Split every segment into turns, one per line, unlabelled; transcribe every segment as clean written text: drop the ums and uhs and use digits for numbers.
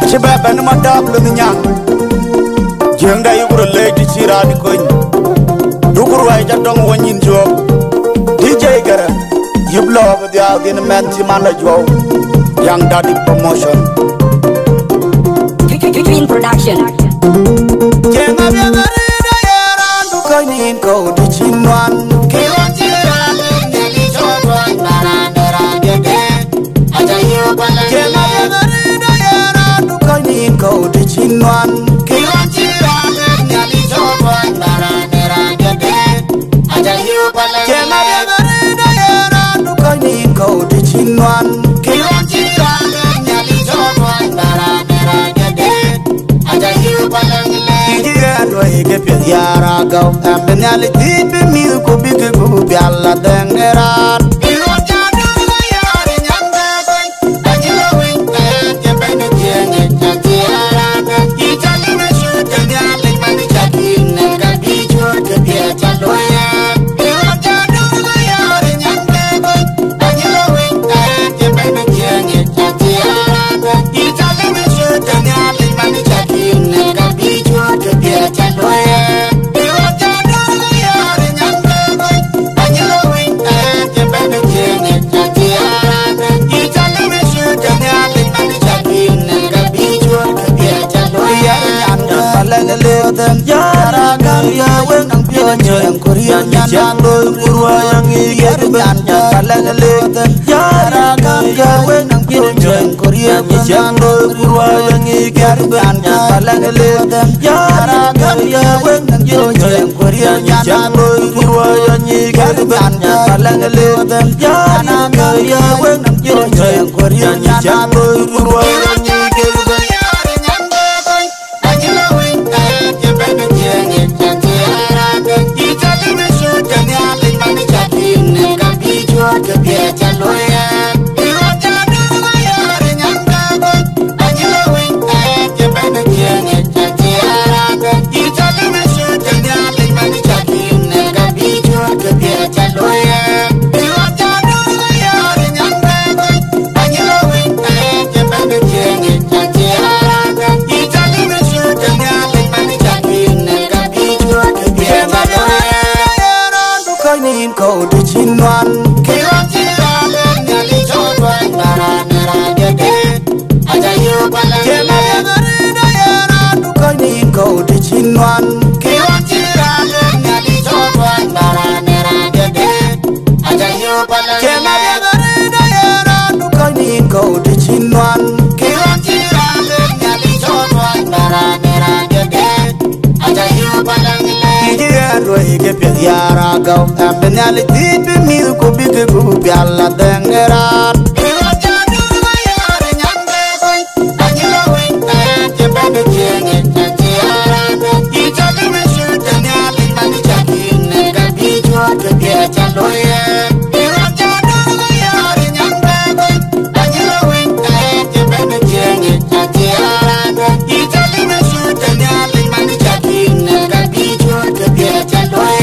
Chiba ben madab lu nyang jengda yugur leji sira di koñ dugur way ja dong wonin jo DJ gara yublo ba dia din men ci mala jo yang Daddy promotion
Green production
jenga be ngare da yaran du koñin ko di cinwan ke wajira ngeli jo boy marandera gede aja yu bala jenga be ngare da yaran du koñin ko di cinwan ke wajira ngeli jo boy marandera gede aja yu bala jenga be ngare da yaran du koñin ko di cinwan ke wajira ngeli jo boy marandera gede aja yu bala yara gaw amben yali tibi mi ko bige ko bi alla dengeran ilo jadu yari nyanga boy ajilo winta je ben jenge jati arana itali me shoot yali mani chakin ka bi chot bi chalo ya ilo jadu yari nyanga boy ajilo winta je ben jenge jati arana itali me shoot yali mani chakin ka bi chot bi chalo ya Yara kaya wen ang pionyo yang Korean yan loy kurwa yang iyer banya kalang leten Yara kaya wen ang pionyo yang Korean yan loy kurwa yang iyer banya kalang leten Yara kaya wen ang pionyo yang Korean yan loy kurwa yang iyer banya kalang leten Yara kaya wen ang pionyo yang Korean yan loy kurwa yang iyer banya ko di cinwan kira kira nyali jodwan marana gede aja yu bala jema ngare da yara du koini ko di cinwan kira kira nyali jodwan marana gede aja yu bala jema ngare da yara du koini ko di cinwan kira kira nyali jodwan marana gede aja yu bala yara gaw amben yali tibi mi ko bige ko bi alla dengeran ilo jadu yari nyanga boy ajilo winta je ben jenge jati arana itali me shoot nyali mani chakin ka bi chot bi chalo ye ilo jadu yari nyanga boy ajilo winta je ben jenge jati arana itali me shoot nyali mani chakin ka bi chot bi chalo ye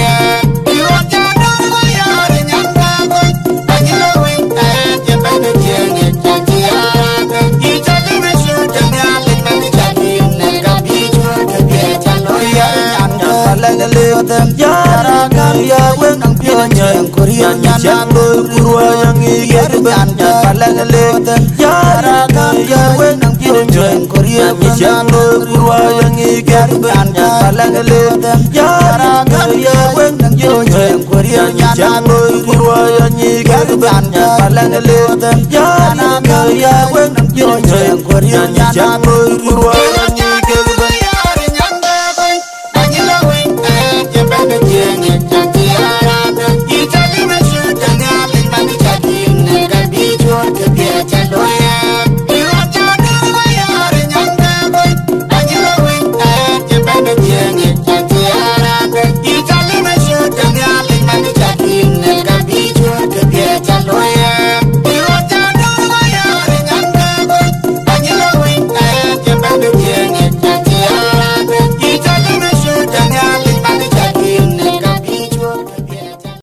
Yara kaya wen ang pionyo yang Korean yan loy kurwa yang iyer banya kalang leten Yara kaya wen ang pionyo yang Korean yan loy kurwa yang iyer banya kalang leten Yara kaya wen ang pionyo yang Korean yan loy kurwa yang iyer banya kalang leten Yara kaya wen ang pionyo yang Korean yan loy kurwa